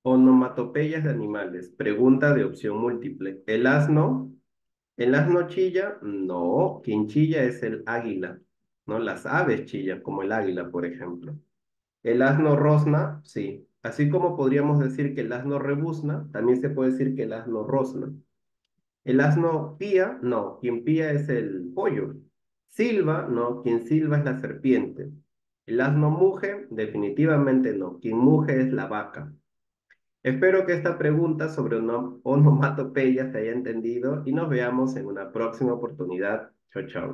Onomatopeyas de animales. Pregunta de opción múltiple. ¿El asno chilla? No, quien chilla es el águila, ¿no? Las aves chillan, como el águila, por ejemplo. ¿El asno rosna? Sí. Así como podríamos decir que el asno rebuzna, también se puede decir que el asno rosna. ¿El asno pía? No, quien pía es el pollo. ¿Silba? No, quien silba es la serpiente. ¿El asno muge? Definitivamente no, quien muge es la vaca. Espero que esta pregunta sobre onomatopeya se haya entendido y nos veamos en una próxima oportunidad. Chao, chao.